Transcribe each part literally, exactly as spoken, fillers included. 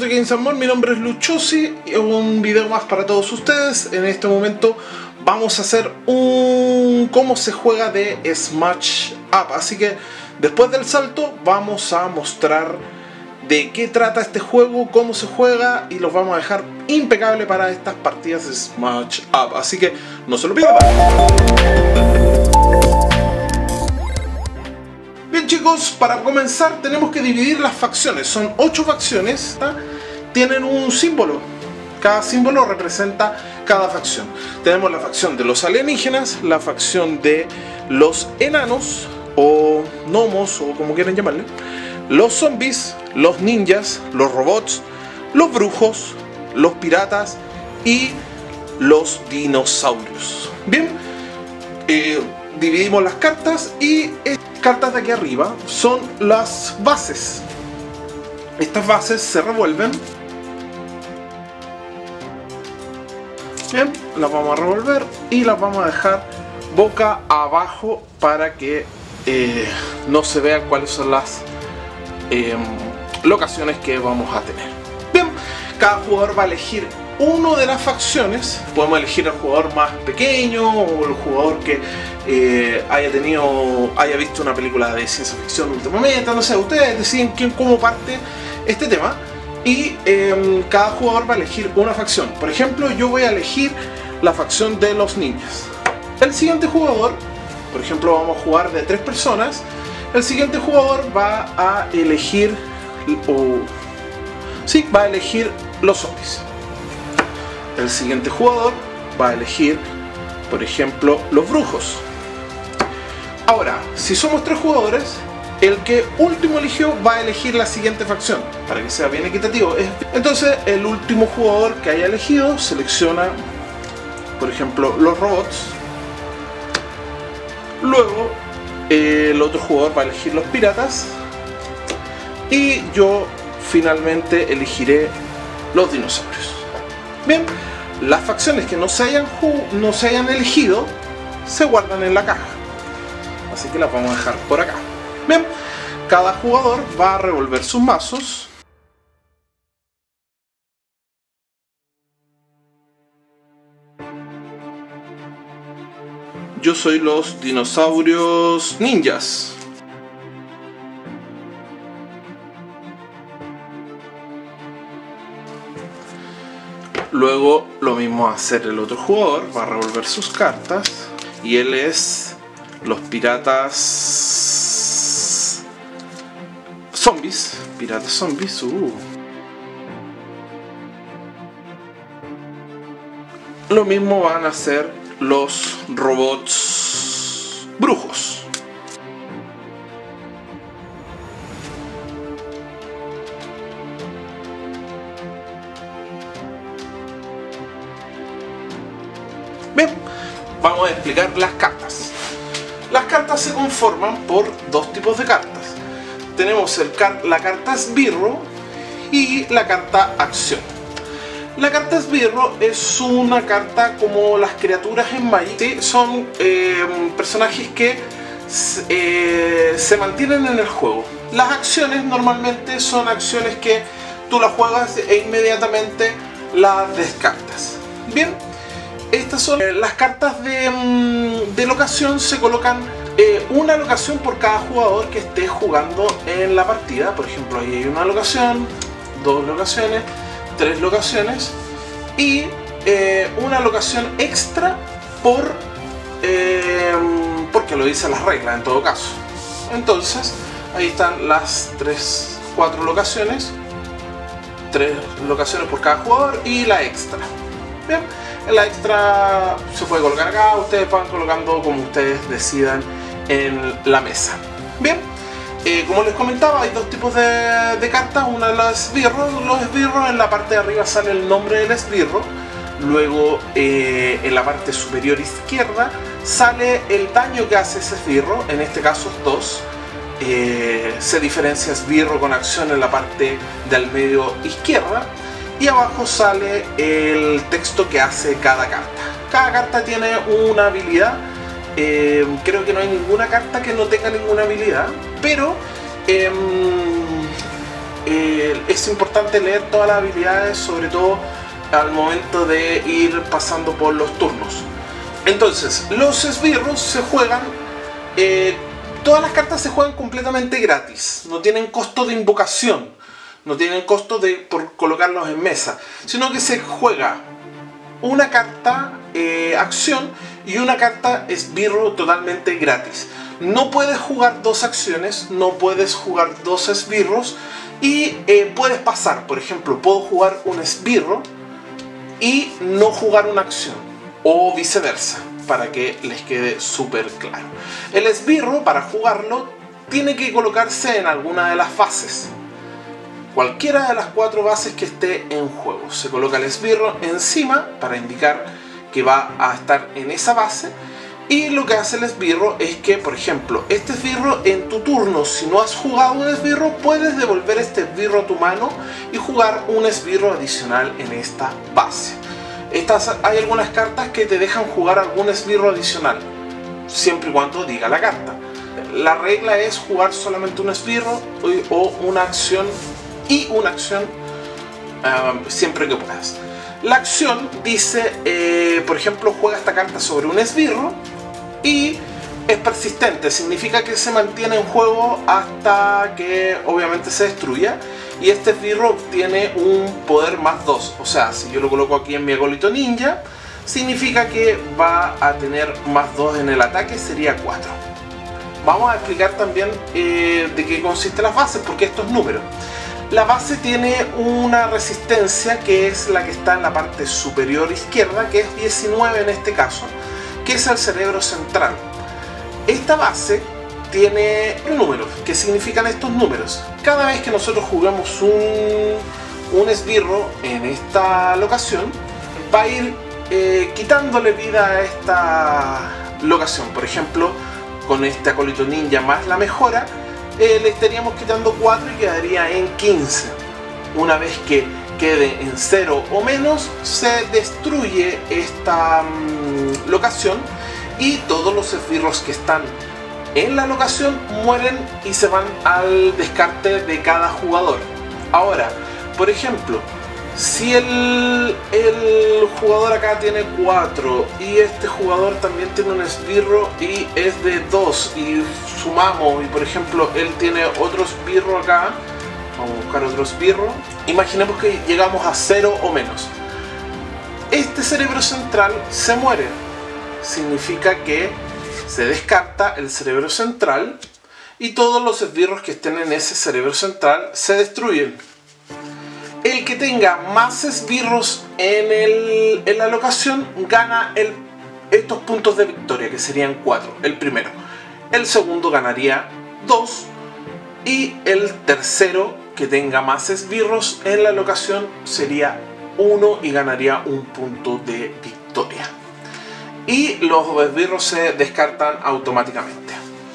Soy Games and More, mi nombre es Luchosi y un video más para todos ustedes. En este momento vamos a hacer un cómo se juega de Smash Up. Así que después del salto vamos a mostrar de qué trata este juego, cómo se juega y los vamos a dejar impecable para estas partidas de Smash Up. Así que no se lo pierdan. Bien chicos, para comenzar tenemos que dividir las facciones. Son ocho facciones, ¿tá? Tienen un símbolo. Cada símbolo representa cada facción. Tenemos la facción de los alienígenas, la facción de los enanos o gnomos o como quieran llamarle, los zombies, los ninjas, los robots, los brujos, los piratas y los dinosaurios. Bien, eh, dividimos las cartas y estas cartas de aquí arriba son las bases. Estas bases se revuelven. Bien, las vamos a revolver y las vamos a dejar boca abajo para que eh, no se vean cuáles son las eh, locaciones que vamos a tener. Bien, cada jugador va a elegir uno de las facciones. Podemos elegir al jugador más pequeño o el jugador que eh, haya tenido, haya visto una película de ciencia ficción últimamente, no sé, ustedes deciden quién, cómo parte este tema. Y eh, cada jugador va a elegir una facción. Por ejemplo, yo voy a elegir la facción de los ninjas. El siguiente jugador, por ejemplo, vamos a jugar de tres personas. El siguiente jugador va a elegir o sí, va a elegir los zombies. El siguiente jugador va a elegir, por ejemplo, los brujos. Ahora, si somos tres jugadores, el que último eligió va a elegir la siguiente facción, para que sea bien equitativo. Entonces, el último jugador que haya elegido selecciona, por ejemplo, los robots. Luego, eh, el otro jugador va a elegir los piratas. Y yo, finalmente, elegiré los dinosaurios. Bien, las facciones que no se hayan, no se hayan elegido se guardan en la caja. Así que las vamos a dejar por acá. Bien, cada jugador va a revolver sus mazos. Yo soy los dinosaurios ninjas. Luego lo mismo va a hacer el otro jugador, va a revolver sus cartas. Y él es los piratas zombies. Piratas zombies. Uh. Lo mismo van a hacer los robots brujos. Bien, vamos a explicar las cartas. Las cartas se conforman por dos tipos de cartas. Tenemos el car la carta esbirro y la carta acción. La carta esbirro es una carta como las criaturas en Magic. ¿Sí? Son eh, personajes que eh, se mantienen en el juego. Las acciones normalmente son acciones que tú las juegas e inmediatamente las descartas. Bien. Estas son eh, las cartas de, mm, de locación. Se colocan eh, una locación por cada jugador que esté jugando en la partida. Por ejemplo, ahí hay una locación, dos locaciones, tres locaciones y eh, una locación extra por eh, porque lo dicen las reglas en todo caso. Entonces, ahí están las tres, cuatro locaciones, tres locaciones por cada jugador y la extra. Bien. La extra se puede colocar acá, ustedes van colocando como ustedes decidan en la mesa. Bien, eh, como les comentaba, hay dos tipos de, de cartas. Una es los esbirros. Los esbirros, en la parte de arriba sale el nombre del esbirro. Luego eh, en la parte superior izquierda sale el daño que hace ese esbirro, en este caso es dos. Eh, se diferencia esbirro con acción en la parte del medio izquierda. Y abajo sale el texto que hace cada carta. Cada carta tiene una habilidad. Eh, creo que no hay ninguna carta que no tenga ninguna habilidad. Pero eh, eh, es importante leer todas las habilidades, sobre todo al momento de ir pasando por los turnos. Entonces, los esbirros se juegan, eh, todas las cartas se juegan completamente gratis, no tienen costo de invocación, no tienen costo de por colocarlos en mesa, sino que se juega una carta eh, acción y una carta esbirro totalmente gratis. No puedes jugar dos acciones, no puedes jugar dos esbirros y eh, puedes pasar. Por ejemplo, puedo jugar un esbirro y no jugar una acción, o viceversa, para que les quede súper claro. El esbirro, para jugarlo, tiene que colocarse en alguna de las bases, cualquiera de las cuatro bases que esté en juego. Se coloca el esbirro encima para indicar que va a estar en esa base. Y lo que hace el esbirro es que, por ejemplo, este esbirro en tu turno, si no has jugado un esbirro, puedes devolver este esbirro a tu mano y jugar un esbirro adicional en esta base. Estas, hay algunas cartas que te dejan jugar algún esbirro adicional, siempre y cuando diga la carta. La regla es jugar solamente un esbirro o una acción y una acción uh, siempre que puedas. La acción dice, eh, por ejemplo, juega esta carta sobre un esbirro y es persistente, significa que se mantiene en juego hasta que obviamente se destruya, y este esbirro tiene un poder más dos, o sea, si yo lo coloco aquí en mi acólito ninja, significa que va a tener más dos en el ataque, sería cuatro. Vamos a explicar también eh, de qué consisten las bases, porque estos números. La base tiene una resistencia que es la que está en la parte superior izquierda, que es diecinueve en este caso, que es el cerebro central. Esta base tiene números, que significan estos números. Cada vez que nosotros jugamos un, un esbirro en esta locación, va a ir eh, quitándole vida a esta locación. Por ejemplo, con este acólito ninja más la mejora, Eh, le estaríamos quitando cuatro y quedaría en quince. Una vez que quede en cero o menos, se destruye esta mmm, locación y todos los esbirros que están en la locación mueren y se van al descarte de cada jugador. Ahora, por ejemplo, si el, el jugador acá tiene cuatro y este jugador también tiene un esbirro y es de dos y sumamos, y por ejemplo él tiene otro esbirro acá, vamos a buscar otro esbirro, imaginemos que llegamos a cero o menos. Este cerebro central se muere, significa que se descarta el cerebro central y todos los esbirros que estén en ese cerebro central se destruyen. El que tenga más esbirros en, el, en la locación gana el, estos puntos de victoria, que serían cuatro, el primero. El segundo ganaría dos y el tercero que tenga más esbirros en la locación sería uno y ganaría un punto de victoria. Y los esbirros se descartan automáticamente.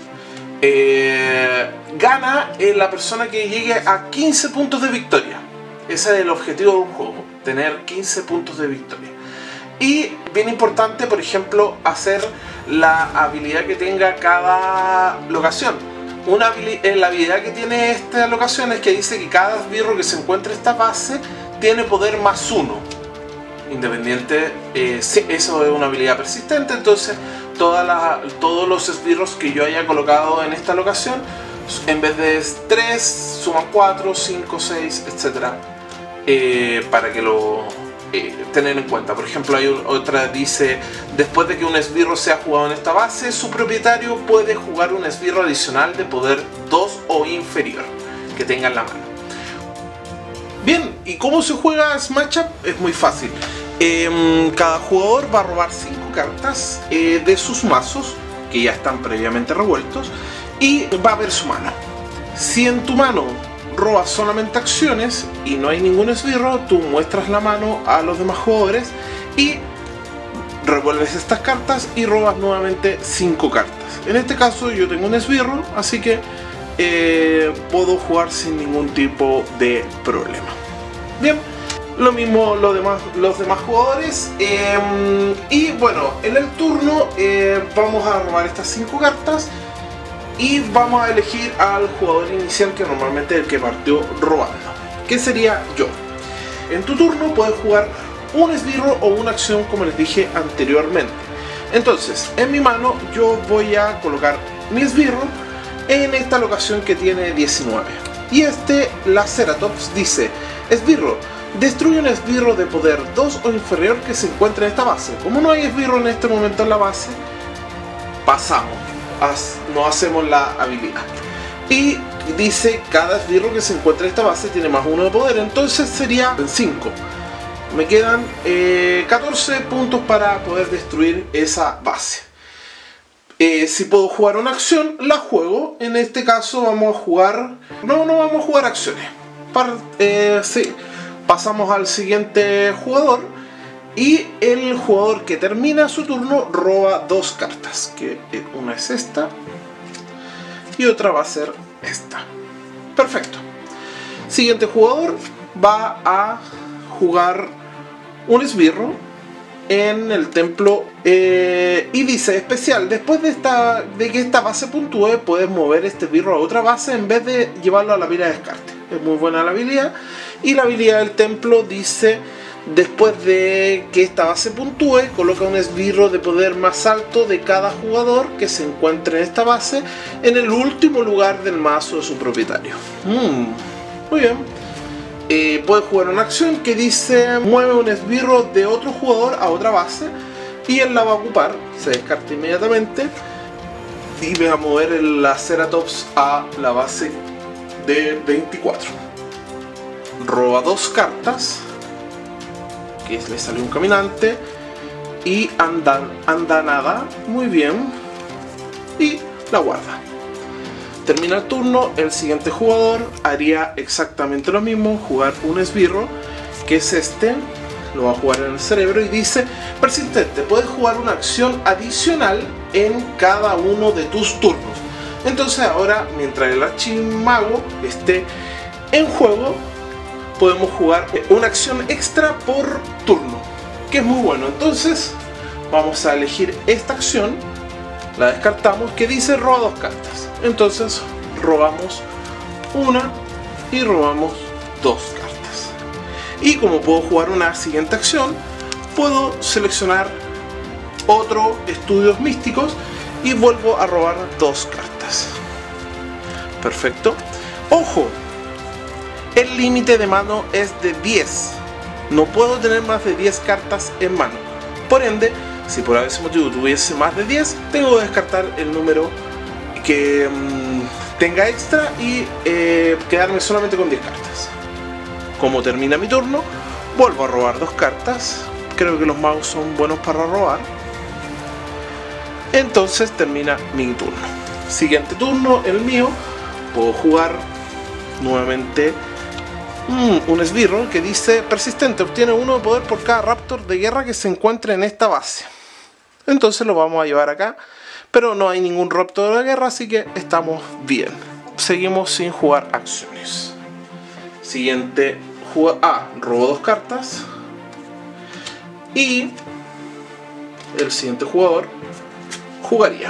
Eh, gana eh, la persona que llegue a quince puntos de victoria. Ese es el objetivo de un juego, tener quince puntos de victoria. Y bien importante, por ejemplo, hacer la habilidad que tenga cada locación. Una habilidad, la habilidad que tiene esta locación es que dice que cada esbirro que se encuentre en esta base tiene poder más uno. Independiente, eh, sí, eso es una habilidad persistente, entonces toda la, todos los esbirros que yo haya colocado en esta locación, en vez de tres, suman cuatro, cinco, seis, etcétera. Eh, para que lo eh, tener en cuenta. Por ejemplo, hay otra dice: después de que un esbirro sea jugado en esta base, su propietario puede jugar un esbirro adicional de poder dos o inferior que tenga en la mano. Bien, ¿y cómo se juega Smash Up? Es muy fácil. Eh, cada jugador va a robar cinco cartas eh, de sus mazos, que ya están previamente revueltos, y va a ver su mano. Si en tu mano robas solamente acciones y no hay ningún esbirro, tú muestras la mano a los demás jugadores y revuelves estas cartas y robas nuevamente cinco cartas. En este caso yo tengo un esbirro, así que eh, puedo jugar sin ningún tipo de problema. Bien, lo mismo los demás, los demás jugadores. Eh, y bueno, en el turno eh, vamos a robar estas cinco cartas y vamos a elegir al jugador inicial, que normalmente es el que partió robando, que sería yo. En tu turno puedes jugar un esbirro o una acción, como les dije anteriormente. Entonces, en mi mano yo voy a colocar mi esbirro en esta locación que tiene diecinueve. Y este Laceratops dice: esbirro, destruye un esbirro de poder dos o inferior que se encuentre en esta base. Como no hay esbirro en este momento en la base, pasamos, no hacemos la habilidad. Y dice: cada esbirro que se encuentra en esta base tiene más uno de poder, entonces sería cinco. Me quedan eh, catorce puntos para poder destruir esa base. Eh, si puedo jugar una acción, la juego. En este caso vamos a jugar... No, no vamos a jugar acciones. Para, eh, sí. Pasamos al siguiente jugador. Y el jugador que termina su turno roba dos cartas. Que una es esta. Y otra va a ser esta. Perfecto. Siguiente jugador va a jugar un esbirro en el templo eh, y dice: especial, después de, esta, de que esta base puntúe, puedes mover este esbirro a otra base en vez de llevarlo a la pila de descarte. Es muy buena la habilidad. Y la habilidad del templo dice: después de que esta base puntúe, coloca un esbirro de poder más alto de cada jugador que se encuentre en esta base en el último lugar del mazo de su propietario. Mm, muy bien. Eh, puede jugar una acción que dice: mueve un esbirro de otro jugador a otra base, y él la va a ocupar, se descarta inmediatamente, y va a mover el Laceratops a la base de veinticuatro. Roba dos cartas, que le sale un caminante, y anda, anda nada, muy bien, y la guarda. Termina el turno, el siguiente jugador haría exactamente lo mismo, jugar un esbirro, que es este, lo va a jugar en el cerebro y dice: persistente, puedes jugar una acción adicional en cada uno de tus turnos. Entonces ahora, mientras el archimago esté en juego, podemos jugar una acción extra por turno, que es muy bueno. Entonces vamos a elegir esta acción, la descartamos, que dice roba dos cartas. Entonces robamos una y robamos dos cartas. Y como puedo jugar una siguiente acción, puedo seleccionar otro estudios místicos y vuelvo a robar dos cartas. Perfecto. Ojo, el límite de mano es de diez. No puedo tener más de diez cartas en mano. Por ende, si por ese motivo tuviese más de diez, tengo que descartar el número que mmm, tenga extra y eh, quedarme solamente con diez cartas. Como termina mi turno, vuelvo a robar dos cartas. Creo que los magos son buenos para robar. Entonces termina mi turno. Siguiente turno, el mío. Puedo jugar nuevamente mmm, un esbirro que dice: persistente, obtiene uno de poder por cada raptor de guerra que se encuentre en esta base. Entonces lo vamos a llevar acá, pero no hay ningún raptor de guerra, así que estamos bien. Seguimos sin jugar acciones. Siguiente jugador. Ah, robo dos cartas. Y el siguiente jugador jugaría.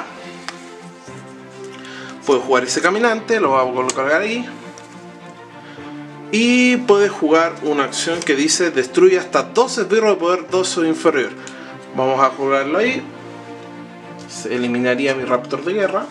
Puede jugar ese caminante, lo vamos a colocar ahí. Y puede jugar una acción que dice: destruye hasta dos esbirros de poder dos o inferior. Vamos a jugarlo ahí. Se eliminaría mi raptor de guerra.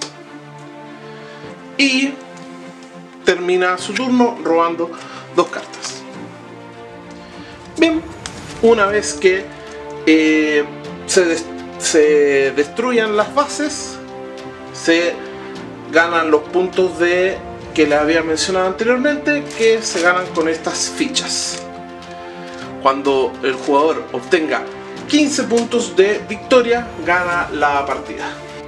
Y termina su turno robando dos cartas. Bien, una vez que eh, se, des se destruyan las bases, se ganan los puntos de que les había mencionado anteriormente, que se ganan con estas fichas. Cuando el jugador obtenga quince puntos de victoria, gana la partida.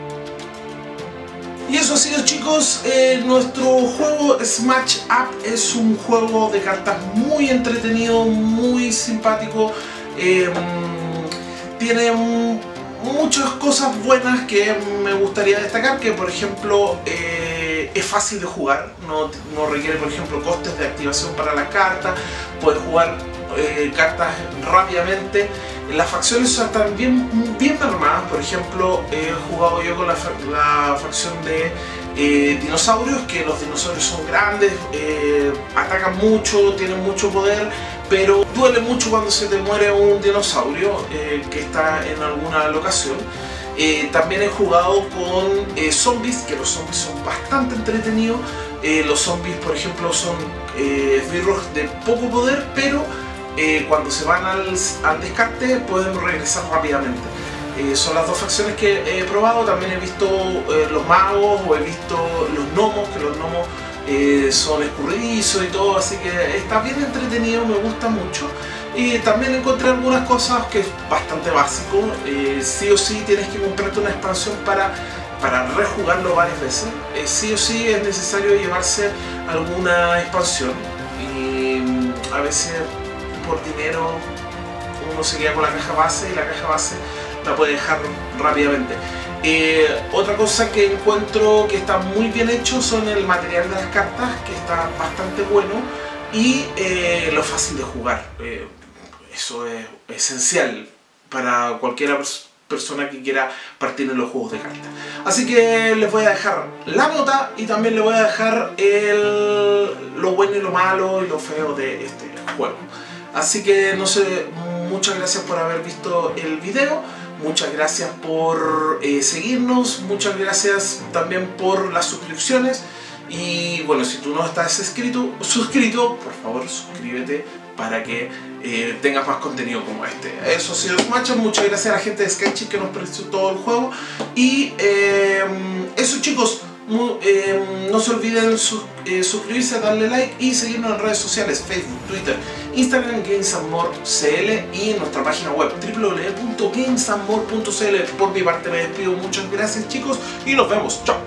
Y eso ha sido, chicos, eh, nuestro juego Smash Up. Es un juego de cartas muy entretenido, muy simpático. Eh, tiene muchas cosas buenas que me gustaría destacar, que por ejemplo eh, es fácil de jugar, no, no requiere por ejemplo costes de activación para la carta, puedes jugar eh, cartas rápidamente Las facciones están bien, bien armadas. Por ejemplo, he jugado yo con la, la facción de eh, dinosaurios, que los dinosaurios son grandes, eh, atacan mucho, tienen mucho poder, pero duele mucho cuando se te muere un dinosaurio eh, que está en alguna locación. Eh, también he jugado con eh, zombies, que los zombies son bastante entretenidos. Eh, los zombies, por ejemplo, son eh, esbirros de poco poder, pero Eh, cuando se van al, al descarte pueden regresar rápidamente. Eh, son las dos facciones que he probado. También he visto eh, los magos, o he visto los gnomos, que los gnomos eh, son escurridizos y todo, así que está bien entretenido, me gusta mucho. Y también encontré algunas cosas que es bastante básico. Eh, sí o sí tienes que comprarte una expansión para, para rejugarlo varias veces. Eh, sí o sí es necesario llevarse alguna expansión, y a veces por dinero uno se queda con la caja base, y la caja base la puede dejar rápidamente. Eh, otra cosa que encuentro que está muy bien hecho son el material de las cartas, que está bastante bueno, y eh, lo fácil de jugar. Eh, eso es esencial para cualquier persona que quiera partir en los juegos de cartas. Así que les voy a dejar la nota, y también les voy a dejar el, lo bueno y lo malo y lo feo de este juego. Así que no sé, muchas gracias por haber visto el video, muchas gracias por eh, seguirnos, muchas gracias también por las suscripciones. Y bueno, si tú no estás inscrito, suscrito, por favor suscríbete para que eh, tengas más contenido como este. Eso ha sido Smacha, muchas gracias a la gente de Skychip que nos prestó todo el juego. Y eh, eso, chicos. Muy, eh, no se olviden sus, eh, suscribirse, darle like y seguirnos en redes sociales, Facebook, Twitter, Instagram, Games and More C L, y en nuestra página web w w w punto games and more punto c l. Por mi parte me despido, muchas gracias, chicos, y nos vemos, chao.